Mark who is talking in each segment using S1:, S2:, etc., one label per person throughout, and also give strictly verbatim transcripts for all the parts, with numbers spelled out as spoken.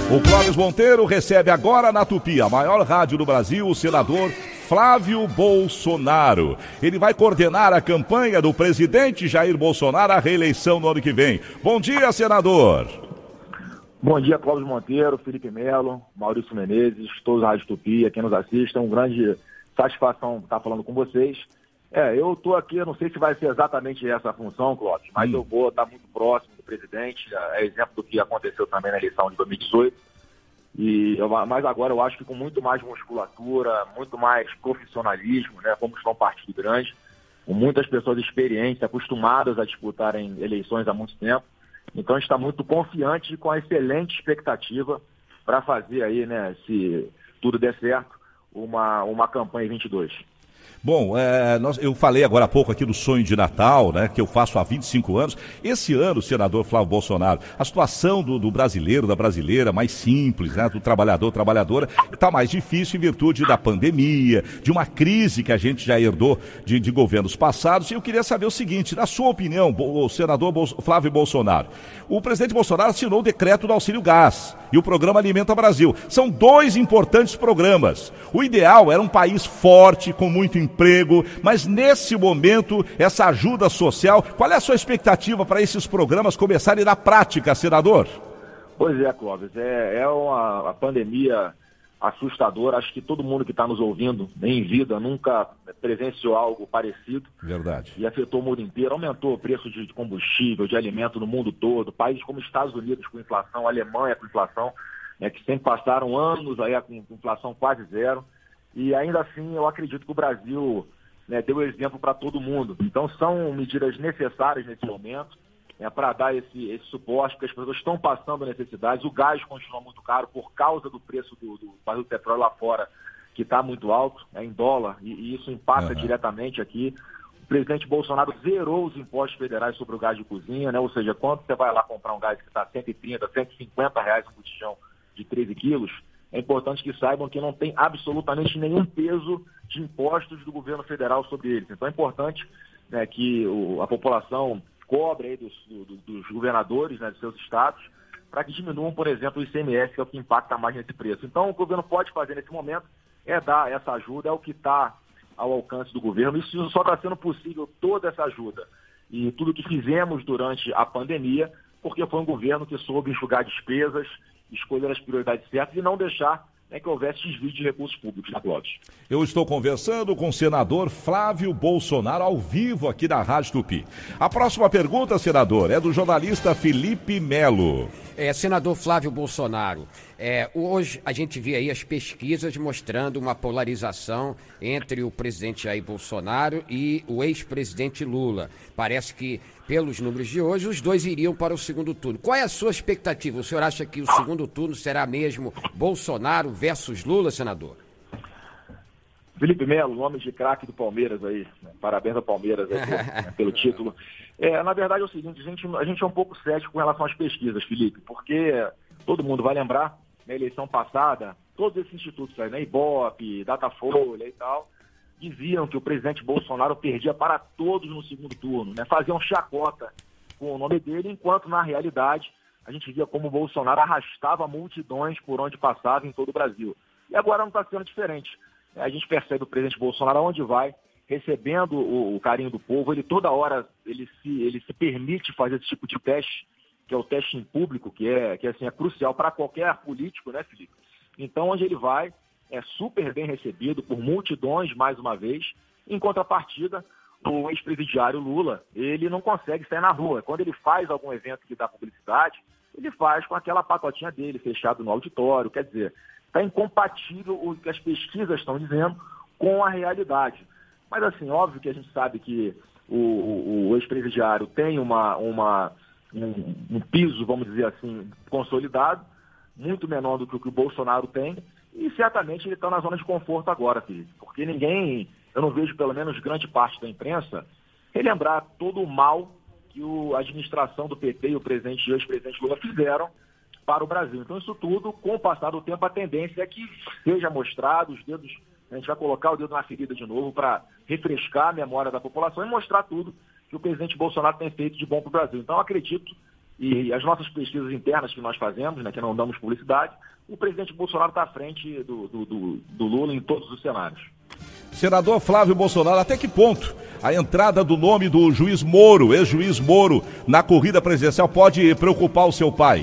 S1: O Clóvis Monteiro recebe agora na Tupi, a maior rádio do Brasil, o senador Flávio Bolsonaro. Ele vai coordenar a campanha do presidente Jair Bolsonaro à reeleição no ano que vem. Bom dia, senador.
S2: Bom dia, Clóvis Monteiro, Felipe Melo, Maurício Menezes, todos da Rádio Tupi, quem nos assiste. É uma grande satisfação estar falando com vocês. É, eu estou aqui, eu não sei se vai ser exatamente essa a função, Clóvis, mas hum. eu vou estar muito próximo do presidente, é exemplo do que aconteceu também na eleição de dois mil e dezoito, e eu, mas agora eu acho que com muito mais musculatura, muito mais profissionalismo, né, como está um partido grande, com muitas pessoas experientes, acostumadas a disputarem eleições há muito tempo, então a gente está muito confiante e com a excelente expectativa para fazer aí, né, se tudo der certo, uma, uma campanha em vinte e dois.
S1: Bom, é, nós, eu falei agora há pouco aqui do sonho de Natal, né, que eu faço há vinte e cinco anos. Esse ano, senador Flávio Bolsonaro, a situação do, do brasileiro, da brasileira, mais simples, né, do trabalhador, trabalhadora, está mais difícil em virtude da pandemia, de uma crise que a gente já herdou de, de governos passados. E eu queria saber o seguinte, na sua opinião, o senador Bolso, Flávio Bolsonaro, o presidente Bolsonaro assinou o decreto do Auxílio Gás e o programa Alimenta Brasil. São dois importantes programas. O ideal era um país forte, com muito emprego, mas nesse momento, essa ajuda social, qual é a sua expectativa para esses programas começarem na prática, senador?
S2: Pois é, Clóvis, é, é uma, uma pandemia assustadora, acho que todo mundo que está nos ouvindo em vida nunca presenciou algo parecido.
S1: Verdade.
S2: E afetou o mundo inteiro, aumentou o preço de combustível, de alimento no mundo todo, países como Estados Unidos com inflação, Alemanha com inflação, né, que sempre passaram anos aí com inflação quase zero. E ainda assim, eu acredito que o Brasil, né, deu exemplo para todo mundo. Então, são medidas necessárias nesse momento, né, para dar esse, esse suporte, porque as pessoas estão passando necessidades. O gás continua muito caro por causa do preço do, do barril de petróleo lá fora, que está muito alto, né, em dólar, e, e isso impacta uhum. diretamente aqui. O presidente Bolsonaro zerou os impostos federais sobre o gás de cozinha, né, ou seja, quando você vai lá comprar um gás que está cento e trinta, cento e cinquenta reais um botijão de treze quilos, é importante que saibam que não tem absolutamente nenhum peso de impostos do governo federal sobre eles. Então é importante, né, que o, a população cobre aí dos, do, dos governadores, né, dos seus estados, para que diminuam, por exemplo, o I C M S, que é o que impacta mais nesse preço. Então o governo pode fazer nesse momento é dar essa ajuda, é o que está ao alcance do governo. Isso só está sendo possível, toda essa ajuda e tudo que fizemos durante a pandemia, porque foi um governo que soube enxugar despesas, escolher as prioridades certas e não deixar, né, que houvesse desvio de recursos públicos, na Clóvis.
S1: Eu estou conversando com o senador Flávio Bolsonaro, ao vivo aqui da Rádio Tupi. A próxima pergunta, senador, é do jornalista Felipe Melo.
S3: É, senador Flávio Bolsonaro, é, hoje a gente vê aí as pesquisas mostrando uma polarização entre o presidente Jair Bolsonaro e o ex-presidente Lula. Parece que, pelos números de hoje, os dois iriam para o segundo turno. Qual é a sua expectativa? O senhor acha que o segundo turno será mesmo Bolsonaro versus Lula, senador?
S2: Felipe Melo, nome de craque do Palmeiras aí. Parabéns ao Palmeiras aí, né, pelo título. É, na verdade é o seguinte, a gente, a gente é um pouco cético com relação às pesquisas, Felipe, porque todo mundo vai lembrar, na eleição passada, todos esses institutos aí, né, Ibope, Datafolha e tal, diziam que o presidente Bolsonaro perdia para todos no segundo turno, né, faziam chacota com o nome dele, enquanto na realidade a gente via como o Bolsonaro arrastava multidões por onde passava em todo o Brasil. E agora não está sendo diferente. A gente percebe o presidente Bolsonaro aonde vai, recebendo o, o carinho do povo, ele toda hora ele se, ele se permite fazer esse tipo de teste, que é o teste em público, que é, que, assim, é crucial para qualquer político, né, Felipe? Então, onde ele vai, é super bem recebido por multidões, mais uma vez. Em contrapartida, o ex-presidiário Lula, ele não consegue sair na rua. Quando ele faz algum evento que dá publicidade, ele faz com aquela patotinha dele, fechado no auditório, quer dizer, está incompatível o que as pesquisas estão dizendo com a realidade. Mas, assim, óbvio que a gente sabe que o, o, o ex-presidiário tem uma, uma, um, um piso, vamos dizer assim, consolidado, muito menor do que o que o Bolsonaro tem, e certamente ele está na zona de conforto agora, Felipe, porque ninguém, eu não vejo pelo menos grande parte da imprensa, relembrar todo o mal que o, a administração do P T e o presidente e o ex-presidente Lula fizeram para o Brasil. Então, isso tudo, com o passar do tempo, a tendência é que seja mostrado, os dedos, a gente vai colocar o dedo na ferida de novo para refrescar a memória da população e mostrar tudo que o presidente Bolsonaro tem feito de bom para o Brasil. Então, acredito e as nossas pesquisas internas que nós fazemos, né, que não damos publicidade, o presidente Bolsonaro está à frente do, do, do, do Lula em todos os cenários.
S1: Senador Flávio Bolsonaro, até que ponto a entrada do nome do juiz Moro, ex-juiz Moro, na corrida presidencial pode preocupar o seu pai?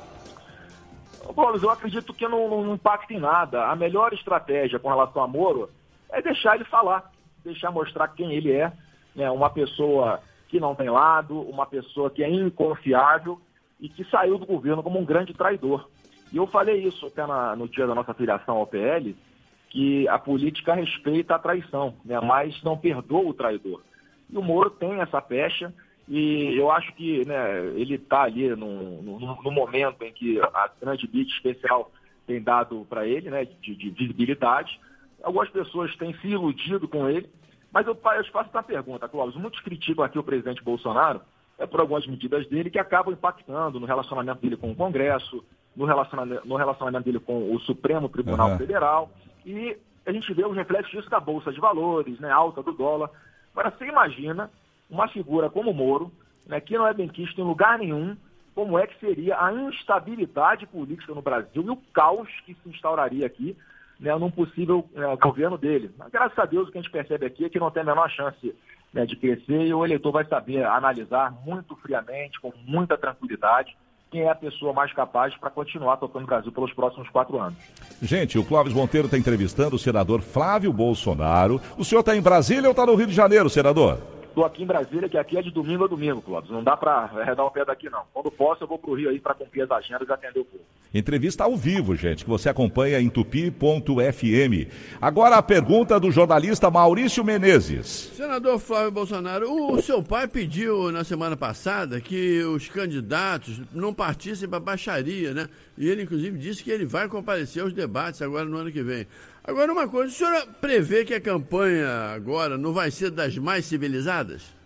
S2: Clóvis, eu acredito que não, não, não impacta em nada. A melhor estratégia com relação a Moro é deixar ele falar, deixar mostrar quem ele é, né? Uma pessoa que não tem lado, uma pessoa que é inconfiável e que saiu do governo como um grande traidor. E eu falei isso até na, no dia da nossa filiação ao P L, que a política respeita a traição, né? Mas não perdoa o traidor. E o Moro tem essa pecha, e eu acho que, né, ele está ali no, no, no momento em que a grande mídia especial tem dado para ele, né, de, de visibilidade. Algumas pessoas têm se iludido com ele, mas eu, eu faço uma pergunta, Clóvis. Muitos criticam aqui o presidente Bolsonaro é, por algumas medidas dele que acabam impactando no relacionamento dele com o Congresso, no relacionamento, no relacionamento dele com o Supremo Tribunal uhum. Federal, e a gente vê os reflexos disso da Bolsa de Valores, né, alta do dólar. Agora, você imagina uma figura como o Moro, né, que não é benquista em lugar nenhum, como é que seria a instabilidade política no Brasil e o caos que se instauraria aqui, né, num possível é, governo dele. Mas, graças a Deus, o que a gente percebe aqui é que não tem a menor chance, né, de crescer, e o eleitor vai saber analisar muito friamente, com muita tranquilidade, quem é a pessoa mais capaz para continuar tocando o Brasil pelos próximos quatro anos.
S1: Gente, o Clóvis Monteiro está entrevistando o senador Flávio Bolsonaro. O senhor está em Brasília ou está no Rio de Janeiro, senador?
S2: Estou aqui em Brasília, que aqui é de domingo a domingo, Clóvis. Não dá para arredar o pé daqui, não. Quando posso, eu vou para o Rio aí para cumprir as agendas e atender o povo.
S1: Entrevista ao vivo, gente, que você acompanha em tupi ponto f m. Agora a pergunta do jornalista Maurício Menezes.
S4: Senador Flávio Bolsonaro, o seu pai pediu na semana passada que os candidatos não partissem para a baixaria, né? E ele, inclusive, disse que ele vai comparecer aos debates agora no ano que vem. Agora, uma coisa, o senhor prevê que a campanha agora não vai ser das mais civilizadas?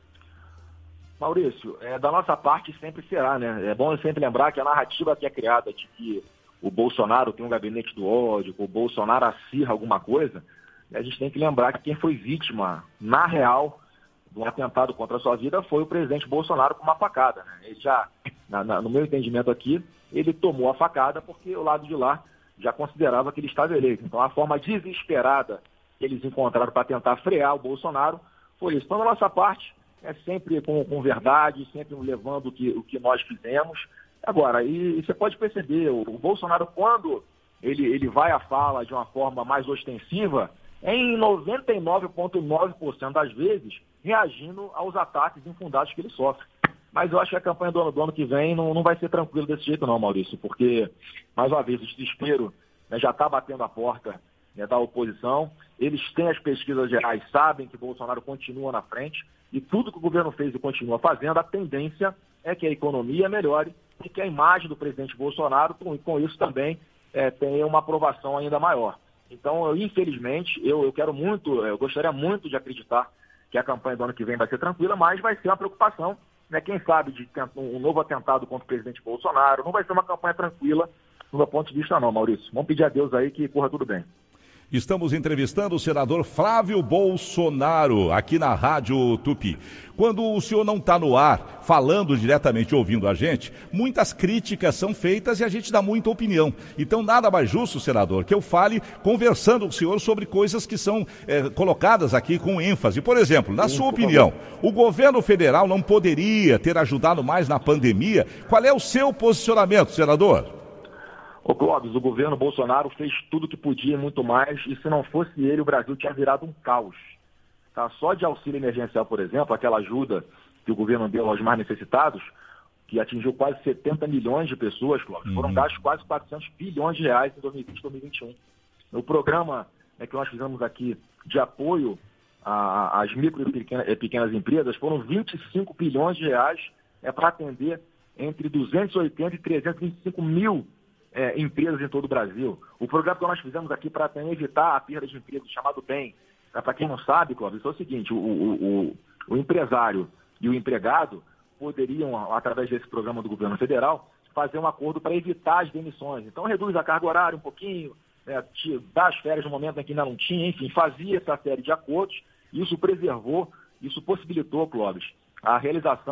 S2: Maurício, é, da nossa parte sempre será, né? É bom sempre lembrar que a narrativa que é criada de que o Bolsonaro tem um gabinete do ódio, que o Bolsonaro acirra alguma coisa, a gente tem que lembrar que quem foi vítima, na real, de um atentado contra a sua vida foi o presidente Bolsonaro com uma facada, né? Ele já, na, na, no meu entendimento aqui, ele tomou a facada porque o lado de lá já considerava que ele estava eleito. Então, a forma desesperada que eles encontraram para tentar frear o Bolsonaro foi isso. Então, da nossa parte, é sempre com, com verdade, sempre levando o que, o que nós fizemos. Agora, e, e você pode perceber, o, o Bolsonaro, quando ele, ele vai à fala de uma forma mais ostensiva, é em noventa e nove vírgula nove por cento das vezes reagindo aos ataques infundados que ele sofre. Mas eu acho que a campanha do ano, do ano que vem não, não vai ser tranquila desse jeito não, Maurício, porque, mais uma vez, o desespero, né, já está batendo a porta, né, da oposição. Eles têm as pesquisas gerais, sabem que Bolsonaro continua na frente, e tudo que o governo fez e continua fazendo, a tendência é que a economia melhore e que a imagem do presidente Bolsonaro, com, com isso também, é, tenha uma aprovação ainda maior. Então, eu, infelizmente, eu, eu quero muito, eu gostaria muito de acreditar que a campanha do ano que vem vai ser tranquila, mas vai ser uma preocupação, né, quem sabe, de um novo atentado contra o presidente Bolsonaro. Não vai ser uma campanha tranquila, do meu ponto de vista não, Maurício. Vamos pedir a Deus aí que corra tudo bem.
S1: Estamos entrevistando o senador Flávio Bolsonaro, aqui na Rádio Tupi. Quando o senhor não está no ar, falando diretamente, ouvindo a gente, muitas críticas são feitas e a gente dá muita opinião. Então, nada mais justo, senador, que eu fale conversando com o senhor sobre coisas que são é, colocadas aqui com ênfase. Por exemplo, na sua opinião, o governo federal não poderia ter ajudado mais na pandemia? Qual é o seu posicionamento, senador?
S2: Ô Clóvis, o governo Bolsonaro fez tudo que podia e muito mais, e se não fosse ele, o Brasil tinha virado um caos. Tá? Só de auxílio emergencial, por exemplo, aquela ajuda que o governo deu aos mais necessitados, que atingiu quase setenta milhões de pessoas, Clóvis, uhum. foram gastos quase quatrocentos bilhões de reais em dois mil e vinte e dois mil e vinte e um. O programa, né, que nós fizemos aqui de apoio às micro e pequenas, pequenas empresas foram vinte e cinco bilhões de reais é, para atender entre duzentos e oitenta e trezentos e vinte e cinco mil É, empresas em todo o Brasil. O programa que nós fizemos aqui para evitar a perda de emprego, chamado BEM, para quem não sabe, Clóvis, é o seguinte, o, o, o, o empresário e o empregado poderiam, através desse programa do governo federal, fazer um acordo para evitar as demissões. Então, reduz a carga horária um pouquinho, é, dá as férias no momento em que ainda não tinha, enfim, fazia essa série de acordos, e isso preservou, isso possibilitou, Clóvis, a realização de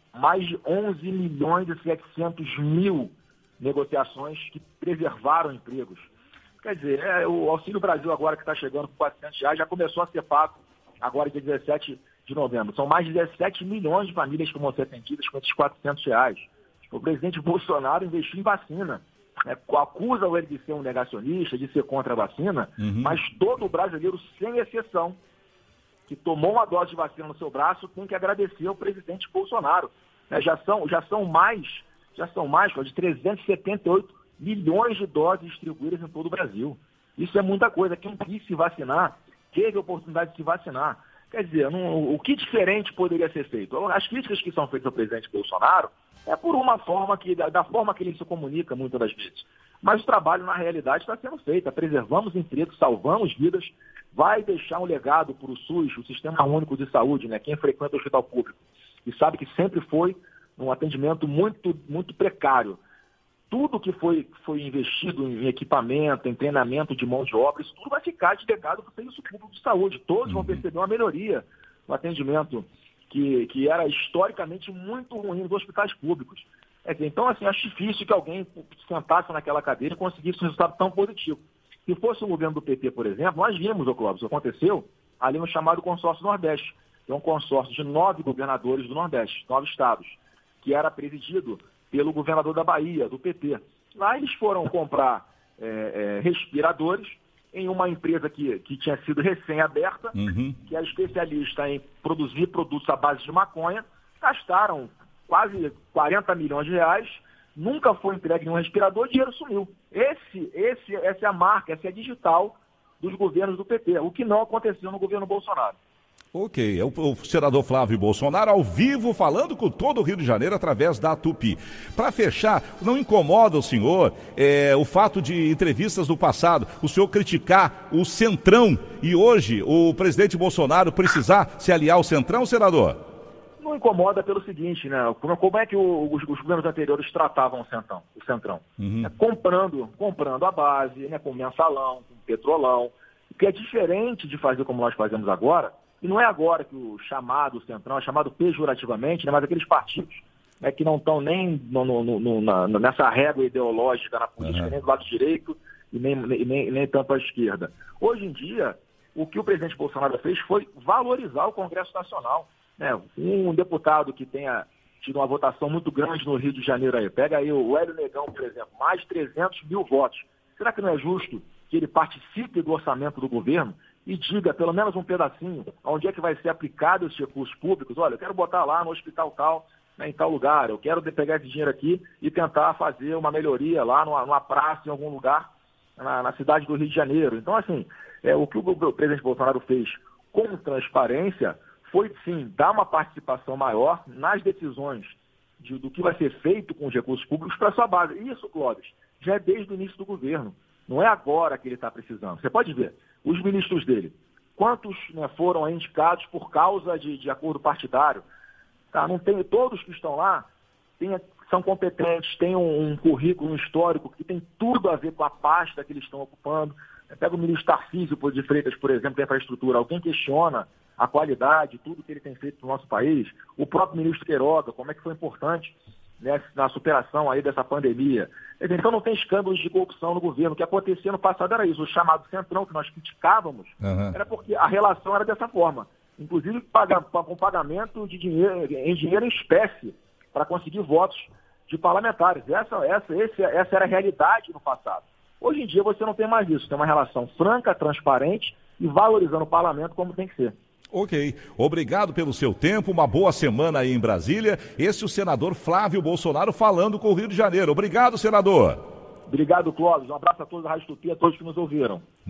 S2: mais de onze milhões e setecentos mil negociações que preservaram empregos. Quer dizer, é, o Auxílio Brasil agora que está chegando com quatrocentos reais já começou a ser pago agora dia dezessete de novembro. São mais de dezessete milhões de famílias que vão ser atendidas com esses quatrocentos reais. O presidente Bolsonaro investiu em vacina. É, acusa ele de ser um negacionista, de ser contra a vacina, uhum. mas todo brasileiro, sem exceção, que tomou uma dose de vacina no seu braço, tem que agradecer ao presidente Bolsonaro. É, já, são, já são mais, já são mais de trezentos e setenta e oito milhões de doses distribuídas em todo o Brasil. Isso é muita coisa. Quem quis se vacinar, teve a oportunidade de se vacinar. Quer dizer, não, o que diferente poderia ser feito? As críticas que são feitas ao presidente Bolsonaro é por uma forma que, da forma que ele se comunica muitas das vezes. Mas o trabalho, na realidade, está sendo feito. Preservamos empregos, salvamos vidas, vai deixar um legado para o SUS, o Sistema Único de Saúde, né? Quem frequenta o hospital público e sabe que sempre foi um atendimento muito, muito precário. Tudo que foi, foi investido em equipamento, em treinamento de mão de obra, isso tudo vai ficar de legado para o serviço público de saúde. Todos uhum. vão perceber uma melhoria no atendimento que, que era historicamente muito ruim nos hospitais públicos. É, então, assim, acho difícil que alguém sentasse naquela cadeira e conseguisse um resultado tão positivo. Se fosse o governo do P T, por exemplo, nós vimos, ô Clóvis, aconteceu ali no chamado Consórcio Nordeste, que é um consórcio de nove governadores do Nordeste, nove estados, que era presidido pelo governador da Bahia, do P T. Lá eles foram comprar é, é, respiradores em uma empresa que, que tinha sido recém-aberta, uhum. que é especialista em produzir produtos à base de maconha, gastaram quase quarenta milhões de reais, nunca foi entregue nenhum respirador, o dinheiro sumiu. Esse, esse, essa é a marca, essa é a digital dos governos do P T, o que não aconteceu no governo Bolsonaro.
S1: Ok, é o, o senador Flávio Bolsonaro ao vivo falando com todo o Rio de Janeiro através da Tupi. Para fechar, não incomoda o senhor é, o fato de entrevistas do passado, o senhor criticar o Centrão e hoje o presidente Bolsonaro precisar se aliar ao Centrão, senador?
S2: Não incomoda pelo seguinte, né? Como é que o, os, os governos anteriores tratavam o Centrão? O Centrão? Uhum. É, comprando, comprando a base, né, com mensalão, com petrolão, o que é diferente de fazer como nós fazemos agora. E não é agora que o chamado Centrão, é chamado pejorativamente, né, mas aqueles partidos, né, que não estão nem no, no, no, na, nessa régua ideológica na política, uhum. nem do lado direito e nem, nem, nem tanto à esquerda. Hoje em dia, o que o presidente Bolsonaro fez foi valorizar o Congresso Nacional. Né? Um deputado que tenha tido uma votação muito grande no Rio de Janeiro, aí, pega aí o Hélio Negão, por exemplo, mais de trezentos mil votos. Será que não é justo que ele participe do orçamento do governo e diga, pelo menos um pedacinho, onde é que vai ser aplicado esses recursos públicos? Olha, eu quero botar lá no hospital tal, né, em tal lugar, eu quero pegar esse dinheiro aqui e tentar fazer uma melhoria lá numa, numa praça, em algum lugar, na, na cidade do Rio de Janeiro. Então, assim, é, o que o, o presidente Bolsonaro fez com transparência foi, sim, dar uma participação maior nas decisões de, do que vai ser feito com os recursos públicos para a sua base. Isso, Clóvis, já é desde o início do governo. Não é agora que ele está precisando. Você pode ver, os ministros dele, quantos, né, foram indicados por causa de, de acordo partidário? Tá, não tem, todos que estão lá tem, são competentes, têm um, um currículo, um histórico que tem tudo a ver com a pasta que eles estão ocupando. Pega o ministro Tarcísio de Freitas, por exemplo, da infraestrutura. Alguém questiona a qualidade, tudo que ele tem feito no nosso país? O próprio ministro Queiroga, como é que foi importante, né, na superação aí dessa pandemia. Então não tem escândalos de corrupção no governo. O que acontecia no passado era isso. O chamado Centrão, que nós criticávamos, uhum. era porque a relação era dessa forma. Inclusive com pagamento de dinheiro, em dinheiro em espécie, para conseguir votos de parlamentares. Essa, essa, esse, essa era a realidade no passado. Hoje em dia você não tem mais isso. Tem uma relação franca, transparente e valorizando o parlamento como tem que ser.
S1: Ok, obrigado pelo seu tempo, uma boa semana aí em Brasília. Esse é o senador Flávio Bolsonaro falando com o Rio de Janeiro. Obrigado, senador.
S2: Obrigado, Clóvis. Um abraço a todos da Rádio Tupi, a todos que nos ouviram.